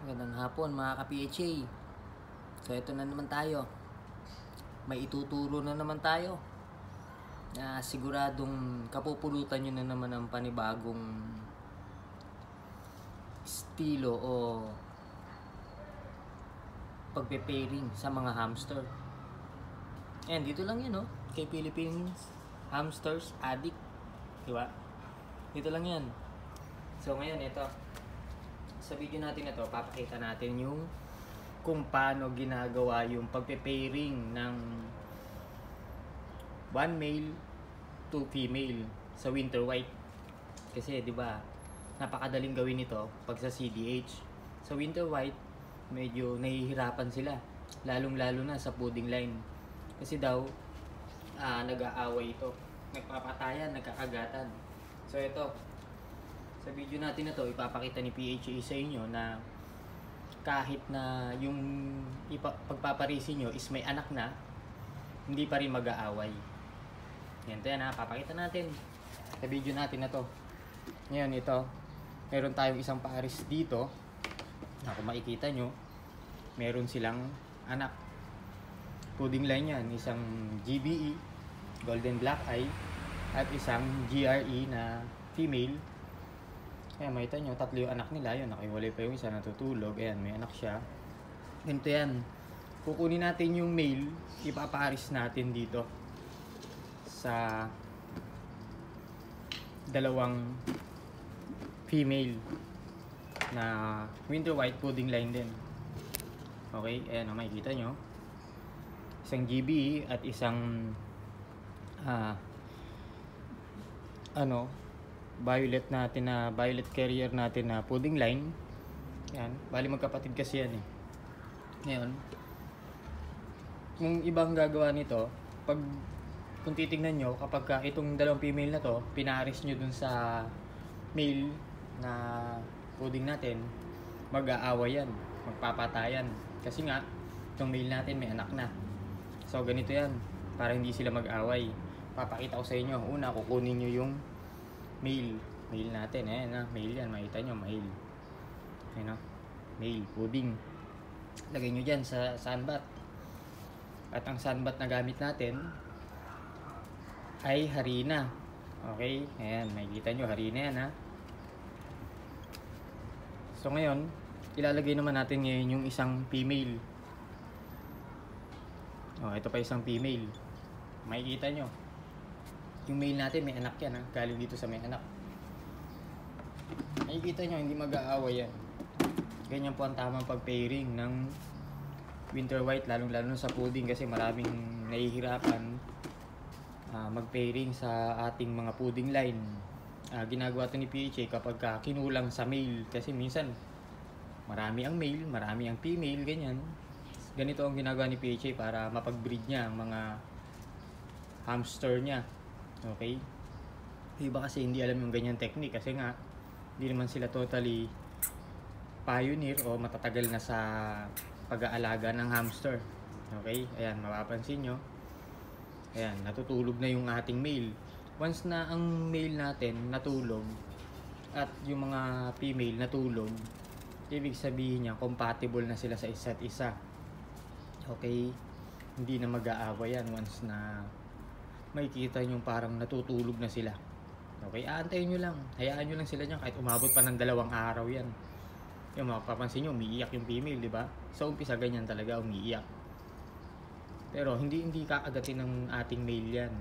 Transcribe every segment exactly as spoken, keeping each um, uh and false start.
Magandang hapon mga ka-P H A. So ito na naman tayo. May ituturo na naman tayo na siguradong kapupulutan nyo na naman ng panibagong estilo o pagpe-pairing sa mga hamster. And dito lang yun, no? Kay Philippines Hamsters Addict. Diba? Dito lang yan. So ngayon, ito. Sa video natin na to, papakita natin yung kung paano ginagawa yung pagpe-pairing ng one male to female sa winter white. Kasi 'di ba, napakadaling gawin ito pag sa C D H. Sa winter white, medyo nahihirapan sila, lalong-lalo na sa pudding line. Kasi daw ah, nag-aaway ito, nagpapatayan, nagkakagatan. So ito, sa video natin na to, ipapakita ni P H A sa inyo na kahit na yung ipa- pagpaparisi nyo is may anak na, hindi pa rin mag-aaway. Yan, ito yan ha, papakita natin sa video natin na to. Ngayon ito, meron tayong isang pares dito na kung makikita nyo, meron silang anak. Pudding line yan, isang G B E, Golden Black Eye, at isang G R E na female. Kaya makita nyo, tatlo yung anak nila. Yun, nakiwalay pa yung isa, natutulog. Ayan, may anak siya. Ganito yan. Kukunin natin yung male, ipaparis natin dito sa dalawang female na winter white pudding line din. Okay, ayan, makikita nyo. Isang G B E at isang ah, ano, violet natin na violet carrier natin na pudding line. Yan, bali magkapatid kasi yan eh. Ngayon, kung ibang gagawa nito, pag kung titingnan nyo, kapag ka itong dalawang female na to, pinaris nyo dun sa male na pudding natin, mag-aaway yan, magpapatayan. Kasi nga, itong male natin may anak na. So ganito yan, para hindi sila mag-away. Papakita ko sa inyo. Una, kukunin nyo yung male, male natin, eh, na male yan, makita nyo, male, ayun na, male, pudding. Lagay nyo dyan sa sunbat. At ang sunbat na gamit natin ay harina. Okay, ayan, makikita nyo, harina yan ha. So ngayon, ilalagay naman natin ngayon yung isang female. Oh, ito pa isang female. Makikita nyo, yung male natin may anak yan ha, galing dito sa may anak. Nakikita nyo, hindi mag-aaway yan. Ganyan po ang tamang pag-pairing ng winter white, lalong lalo sa pudding, kasi maraming nahihirapan uh, mag-pairing sa ating mga pudding line. Uh, ginagawa ito ni P H A kapag uh, kinulang sa male, kasi minsan marami ang male, marami ang female, ganyan. Ganito ang ginagawa ni P H A para mapag-breed niya ang mga hamster niya. Okay? Iba kasi hindi alam yung ganyan technique kasi nga hindi naman sila totally pioneer o matatagal na sa pag-aalaga ng hamster. Okay? Ayan, mapapansin nyo. Ayan, natutulog na yung ating male. Once na ang male natin natulog at yung mga female natulog, ibig sabihin niya compatible na sila sa isa't isa. Okay? Hindi na mag-aaway yan once na makikita nyo parang natutulog na sila. Okay, aantayin nyo lang, hayaan nyo lang sila dyan kahit umabot pa ng dalawang araw yan. Yung mapapansin nyo, umiiyak yung female, di ba? Sa umpisa ganyan talaga, umiiyak. Pero hindi hindi kakagatin ng ating male yan.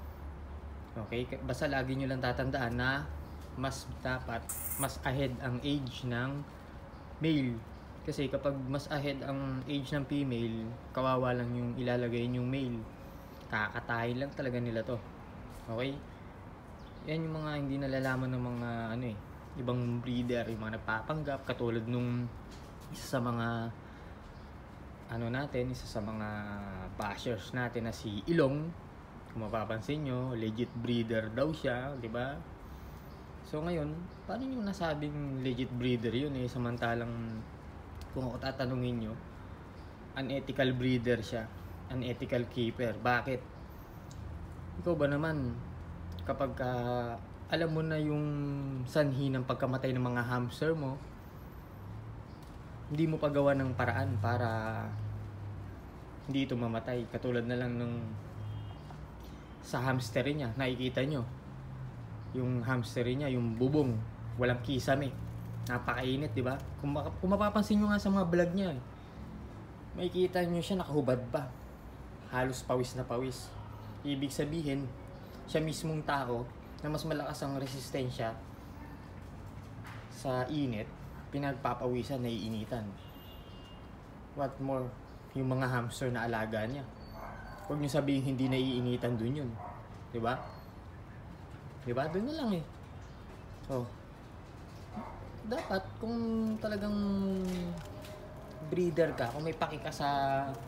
Okay, basta lagi nyo lang tatandaan na mas dapat, mas ahead ang age ng male. Kasi kapag mas ahead ang age ng female, kawawa lang yung ilalagay yung male. Kakatahin lang talaga nila to. Okay? Yan yung mga hindi nalalaman ng mga ano eh, ibang breeder, yung mga nagpapanggap, katulad nung isa sa mga ano natin, isa sa mga bashers natin na si Ilong. Kung mapapansin nyo, legit breeder daw siya, di ba? So ngayon, paano nyo nasabing legit breeder yun eh, samantalang kung ako tatanungin nyo, unethical breeder siya, unethical keeper. Bakit? Ikaw ba naman, kapag uh, alam mo na yung sanhi ng pagkamatay ng mga hamster mo, hindi mo pa gawa ng paraan para hindi ito mamatay. Katulad na lang nung sa hamster niya, nakikita nyo yung hamster niya, yung bubong, walang kisame, napakainit, di ba? Kung, kung mapapansin nyo nga sa mga vlog niya, makikita nyo siya nakahubad pa, halos pawis na pawis. Ibig sabihin, siya mismong tao na mas malakas ang resistensya sa init, pinagpapawisan, naiinitan. What more, yung mga hamster na alaga niya, huwag niyo sabihin hindi naiinitan dun yun, di ba? Di ba? Dun na lang eh. Oh, dapat kung talagang breeder ka, kung may paki ka sa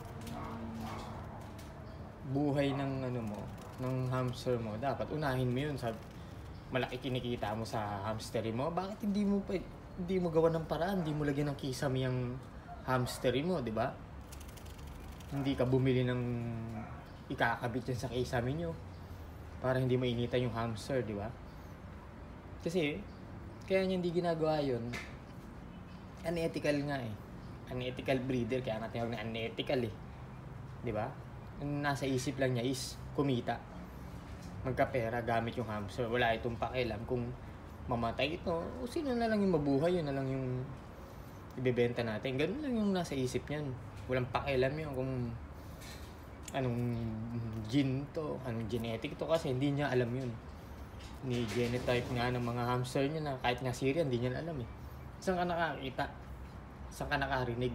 buhay ng ano mo, ng hamster mo, dapat unahin mo yun sa malaki kinikita mo sa hamstery mo. Bakit hindi mo pa hindi mo gawa ng paraan, hindi mo lagyan ng kisame yung hamstery mo, di ba? Hindi ka bumili ng ikakabit yan sa kisame nyo para hindi mainitan yung hamster, di ba? Kasi kaya niya hindi ginagawa yun, unethical nga eh. Unethical breeder, kaya nga tinawag na unethical eh, di ba? Ang nasa isip lang niya is kumita, magkapera gamit yung hamster. Wala itong pakialam kung mamatay ito o sino na lang yung mabuhay, yun na lang yung ibebenta natin. Ganun lang yung nasa isip niyan. Walang pakialam yun kung anong gene to, anong genetic to, kasi hindi niya alam yun. Ni genotype nga ng mga hamster niya na kahit nga Syrian, hindi niya alam eh. Saan ka nakakita? Saan ka nakarinig?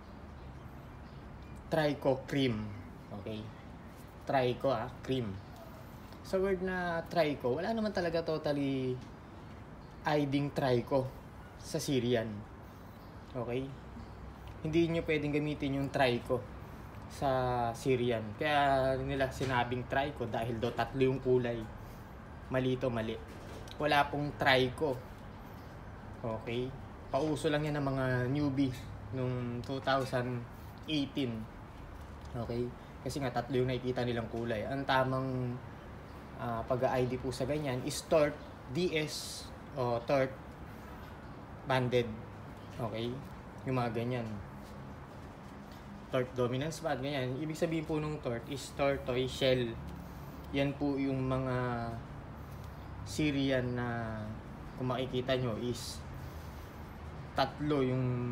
Tricho cream. Okay? Tricho ah, cream. Sa word na tricho, wala naman talaga totally hiding tricho sa Syrian. Okay? Hindi nyo pwedeng gamitin yung tricho sa Syrian. Kaya nila sinabing tricho dahil do tatlo yung kulay. Mali to, mali. Wala pong tricho. Okay? Pauso lang yan ng mga newbie nung two thousand eighteen. Okay? Kasi nga tatlo yung nakikita nilang kulay. Ang tamang uh, pag-I D po sa ganyan is Tort D S o Tort Banded. Okay? Yung mga ganyan. Tort Dominance Band, ganyan. Ibig sabihin po nung Tort is tortoise shell. Yan po yung mga Syrian na kung makikita nyo is tatlo yung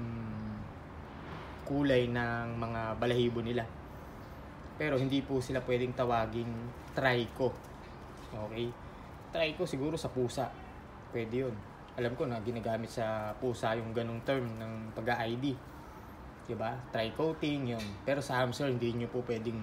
kulay ng mga balahibo nila. Pero hindi po sila pwedeng tawaging tricho. Okay? Tricho siguro sa pusa. Pwede yun. Alam ko na ginagamit sa pusa yung ganong term ng pag-I D. Diba? Trichoting yun. Pero sa hamster hindi nyo po pwedeng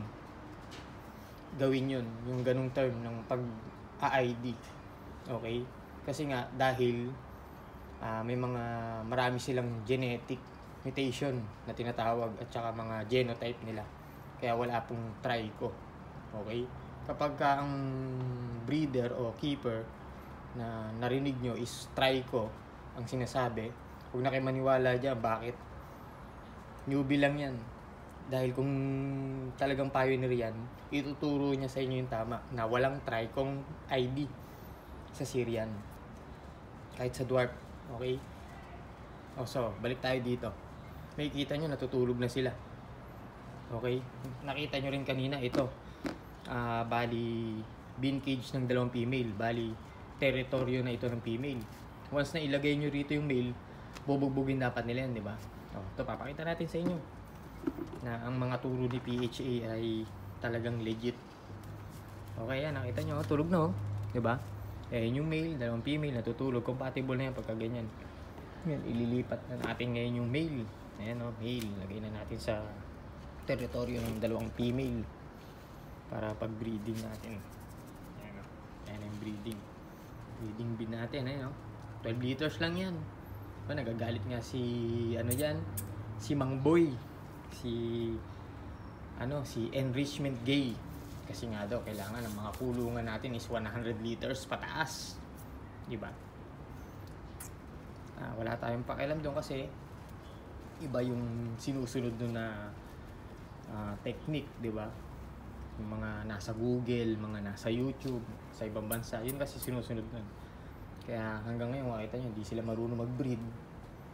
gawin yun. Yung ganong term ng pag-I D. Okay? Kasi nga dahil uh, may mga marami silang genetic mutation na tinatawag at saka mga genotype nila. Kaya wala pong tricho. Okay? Kapag ka ang breeder o keeper na narinig nyo is tricho ang sinasabi, huwag na kayo maniwala dyan. Bakit? Newbie lang yan. Dahil kung talagang pioneer yan, ituturo niya sa inyo yung tama na walang trichong I D sa Syrian. Kahit sa dwarf. Okay? O so, balik tayo dito. May kita nyo, natutulog na sila. Okay? Nakita nyo rin kanina ito. Uh, bali, bean cage ng dalawang female. Bali, teritoryo na ito ng female. Once na ilagay nyo rito yung male, bubugbugin dapat nila yan, di ba? O, ito, papakita natin sa inyo na ang mga turo ni P H A ay talagang legit. Okay, yan. Nakita nyo, tulog na, oh. Di ba? Eh, yung male, dalawang female, natutulog. Compatible na yan pagka ganyan. Yan, ililipat na natin ngayon yung male. Ayan, oh, male. Lagay na natin sa teritoryo ng dalawang female para pag-breeding natin. Ayan, oh. Ayan yung breeding. Breeding bin natin, ayan, oh. twelve liters lang yan. So, nagagalit nga si, ano yan, si Mang Boy. Si, ano, si Enrichment Gay. Kasi nga daw, kailangan ng mga kulungan natin is one hundred liters pataas. Diba? Ah, wala tayong pakialam doon kasi iba yung sinusunod doon na uh, technique, diba? Yung mga nasa Google, mga nasa YouTube, sa ibang bansa, yun kasi sinusunod doon. Kaya hanggang ngayon, makita nyo, hindi sila marunong mag-breed.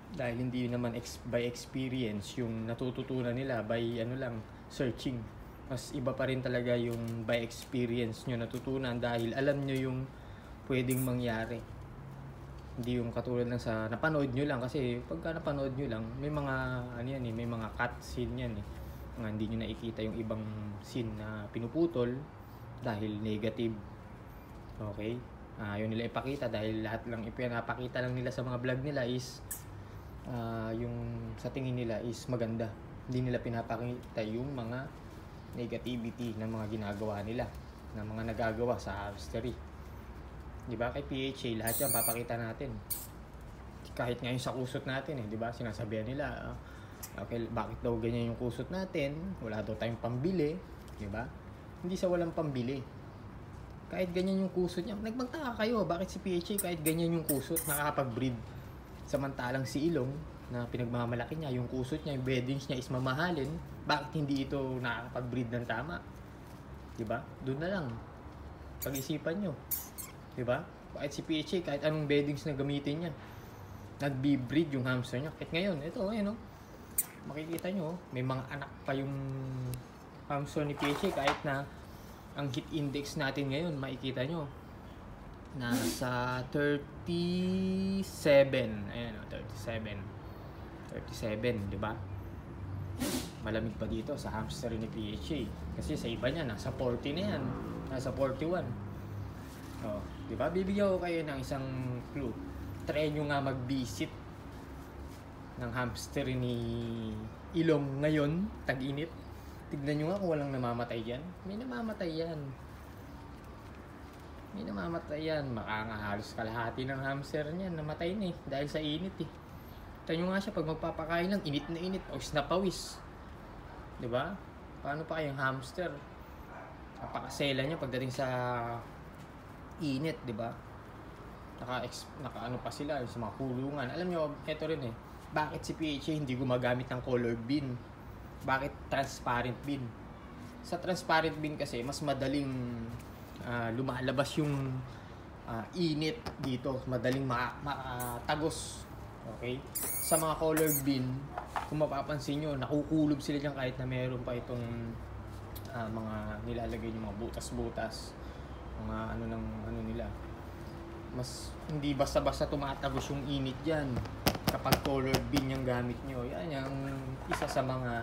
Dahil hindi naman ex- by experience yung natututunan nila by ano lang, searching. Mas iba pa rin talaga yung by experience nyo natutunan dahil alam nyo yung pwedeng mangyari. Hindi yung katulad lang sa napanood nyo lang, kasi pagka napanood nyo lang, may mga ano yan eh, may mga cut scene yan eh. Mga hindi nyo nakikita yung ibang scene na pinuputol dahil negative. Okay? Ah, yun nila ipakita dahil lahat lang ipinapakita lang nila sa mga vlog nila is uh, yung sa tingin nila is maganda. Hindi nila pinapakita yung mga negativity ng mga ginagawa nila, ng mga nagagawa sa hamstery. Di ba? Kay P H A, lahat yan papakita natin. Kahit ngayon sa kusot natin eh, di ba? Sinasabihan nila, uh, okay, bakit daw ganyan yung kusot natin? Wala daw tayong pambili, di ba? Hindi sa walang pambili. Kahit ganyan yung kusot niya, nagmagtaka kayo, bakit si P H A kahit ganyan yung kusot, nakakapag-breed? Samantalang si Ilong, na pinagmamalaki niya, yung kusot niya, yung beddings niya is mamahalin, bakit hindi ito nakakapag-breed ng tama? Diba? Doon na lang. Pag-isipan nyo. Diba? Bakit si P H A, kahit anong beddings na gamitin niya, nagbi-breed yung hamster niya. Kahit ngayon, ito, ayun o. Makikita nyo, may mga anak pa yung hamster ni P H A, kahit na ang heat index natin ngayon, makikita nyo, nasa thirty-seven. Ayan o, thirty-seven. thirty-seven, di ba? Malamig pa dito sa hamster ni P H A. Kasi sa iba niya, nasa forty na yan. Nasa forty-one. O, di ba? Bibigyan ko kayo ng isang clue. Try nyo nga mag-visit ng hamster ni Ilong ngayon, tag-init. Tignan nyo nga kung walang namamatay yan. May namamatay yan. May namamatay yan. Makangahalos kalahati ng hamster niyan namatay na eh, dahil sa init eh. Tignan nyo nga siya, pag magpapakain lang, init na init, pawis na pawis. Diba? Paano pa kayong hamster? Napakasela niya pagdating sa init, diba? Naka, naka ano pa sila sa mga kulungan. Alam nyo, eto rin eh, bakit si P H A hindi gumagamit ng color bin? Bakit transparent bin? Sa transparent bin kasi mas madaling uh, lumalabas yung uh, init dito, madaling makatagos. Okay? Sa mga color bin, kung mapapansin nyo, nakukulob sila dyan kahit na meron pa itong uh, mga nilalagay yung mga butas-butas, mga ano ng ano nila. Mas hindi basta-basta tumatagos yung init dyan kapag color bin yung gamit nyo. Yan yung isa sa mga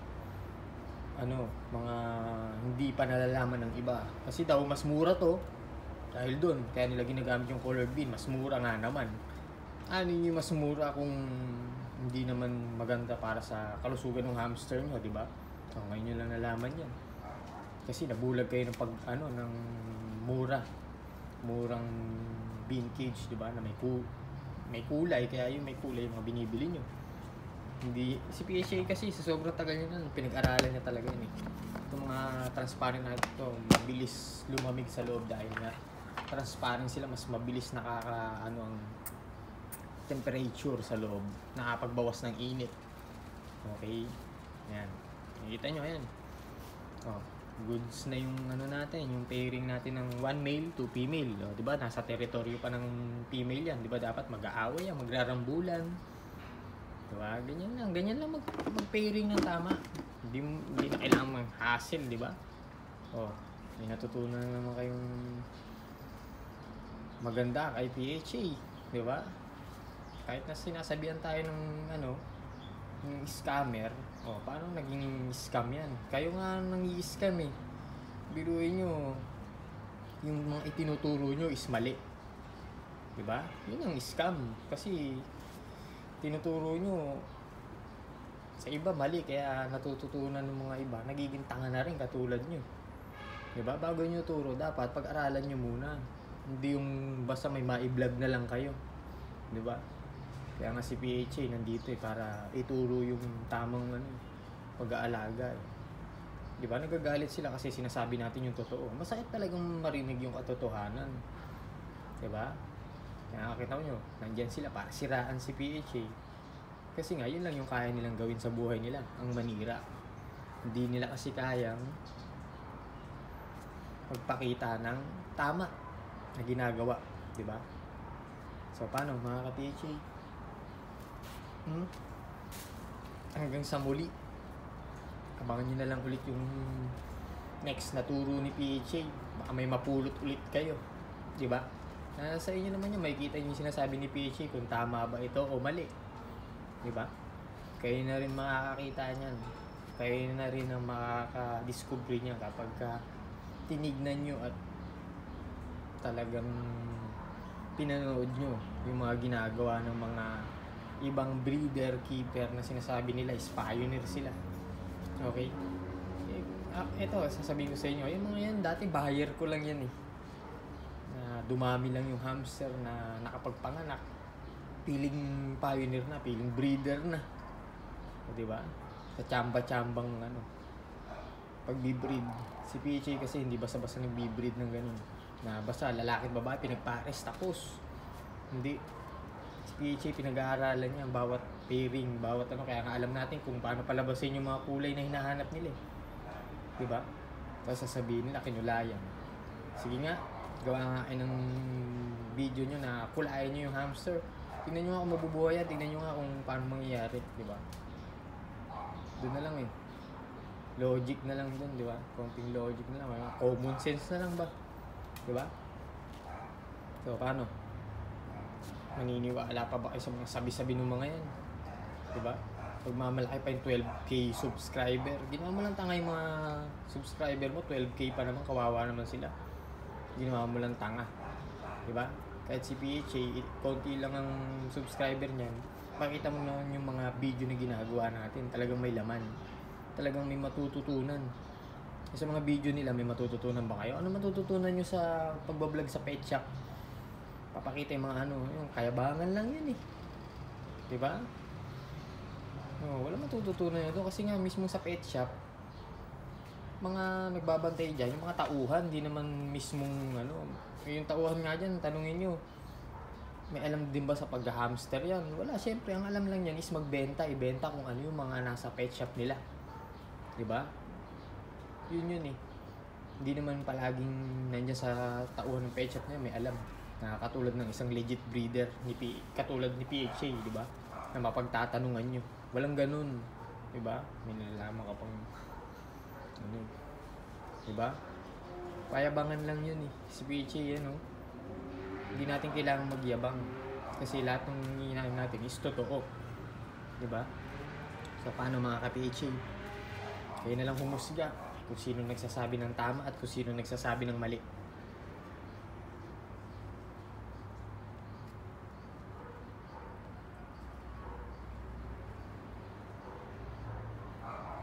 ano, mga hindi pa nalalaman ng iba. Kasi daw mas mura to dahil doon, kaya nila ginagamit yung color bin. Mas mura nga naman. Ano yung mas mura kung hindi naman maganda para sa kalusugan ng hamster nyo, di ba? So, ngayon nyo lang nalaman yan. Kasi nabulag kayo ng pag, ano, ng mura. Murang bin cage, di ba? Na may, ku may kulay, kaya yung may kulay yung mga binibili nyo. Hindi, si P H A kasi sa sobrang tagal niya nun, pinag-aralan niya talaga yun eh. Itong mga transparent na ito, mabilis lumamig sa loob dahil nga transparent sila, mas mabilis nakaka, ano, ang temperature sa loob, nakapagbawas ng init. Okay? Ayan. Nakikita nyo, ayan. Oh, goods na yung ano natin, yung pairing natin ng one male, two female. O, diba? Nasa teritoryo pa ng female yan. Diba? Dapat mag-aaway yan, magrarambulan. Diba? Ganyan lang. Ganyan lang mag, mag-pairing ng tama. Hindi, hindi na kailangan mag-hassle, diba? Oh, may natutunan naman kayong maganda kay P H A. Diba? Kahit na sinasabihan tayo ng ano, ng scammer, oh, paano naging scam yan? Kayo nga nang-i-scam eh. Biruin nyo, yung mga itinuturo nyo is mali. Diba? Yun ang scam. Kasi tinuturo nyo sa iba mali, kaya natututunan ng mga iba, nagiging tanga na rin katulad nyo. Diba? Bago nyo turo, dapat pag-aralan nyo muna. Hindi yung basta may ma-vlog na lang kayo. Diba? Kaya nga si P H A nandito eh, para ituro yung tamang ano, pag-aalaga eh. Diba? Nagagalit sila kasi sinasabi natin yung totoo. Masakit talagang marinig yung katotohanan. Diba? Kaya kita nyo, nandyan sila para siraan si P H A. Kasi nga, yun lang yung kaya nilang gawin sa buhay nila, ang manira. Hindi nila kasi kayang magpakita ng tama na ginagawa. Diba? So, paano mga ka-P H A? Hmm? Hanggang sa muli. Abangan nyo na lang ulit yung next na turo ni P H A. Baka may mapulot ulit kayo. Di ba? Uh, sa inyo naman yun, makikita nyo yung sinasabi ni P H A kung tama ba ito o mali. Di ba? Kayo na rin makakakita niyan. Kayo na rin ang makaka-discover niya kapag ka tinignan nyo at talagang pinanood nyo yung mga ginagawa ng mga ibang breeder, keeper na sinasabi nila is pioneer sila. Okay? Eh, ah, ito, sasabihin ko sa inyo, yung mga yan, dati buyer ko lang yan eh. Na dumami lang yung hamster na nakapagpanganak. Piling pioneer na, piling breeder na. O, diba? Sa tsamba-tsambang ano, pag-breed. Si P H A kasi hindi basta-basta nag-breed ng ganun. Na basta lalaki at babae, pinagpares, tapos. Hindi. Si P H A pinag-aaralan niya ang bawat pairing, bawat ano, kaya nga alam natin kung paano palabasin yung mga kulay na hinahanap nila eh. Diba? Tapos sasabihin nila, kinulayan. Sige nga, gawa nga kayo ng video nyo na kulayan nyo yung hamster. Tingnan nyo nga kung mabubuhay yan, tingnan nyo nga kung paano mangyayari, diba? Doon na lang eh. Logic na lang doon, diba? Konting logic na lang, common sense na lang ba? Diba? So, paano? Maniniwala pa ba kayo sa mga sabi-sabi ng mga yan? Diba? Pag mamalaki pa yung twelve K subscriber, ginawa mo lang tanga yung mga subscriber mo, twelve K pa naman, kawawa naman sila. Ginawa mo lang tanga. Diba? Kahit si P H A, konti lang ang subscriber niyan, makita mo naman yung mga video na ginagawa natin, talagang may laman. Talagang may matututunan. Sa mga video nila, may matututunan ba kayo? Ano matututunan nyo sa pagbablog sa pet shop? Papakita yung mga ano, yung kayabangan lang yan eh. Diba? Oh, wala matututunan nyo doon kasi nga mismo sa pet shop, mga nagbabantay dyan, yung mga tauhan, di naman mismong ano, yung tauhan nga dyan, tanungin nyo, may alam din ba sa pag-hamster yan? Wala, syempre, ang alam lang yan is magbenta, ibenta kung ano yung mga nasa pet shop nila. Diba? Yun yun eh. Hindi naman palaging nandiyan sa tauhan ng pet shop niya, may alam. Na katulad ng isang legit breeder, ni P, katulad ni P H A, diba? Na mapagtatanungan nyo. Walang ganun. Diba? May nalalaman ka pang ano. Diba? Payabangan lang yun eh. Si P H A yan oh. Hindi natin kailangan magyabang. Kasi lahat ng hinahin natin is totoo. Diba? So paano mga ka-P H A? Kayo na lang humusga kung sino nagsasabi ng tama at kung sino nagsasabi ng mali.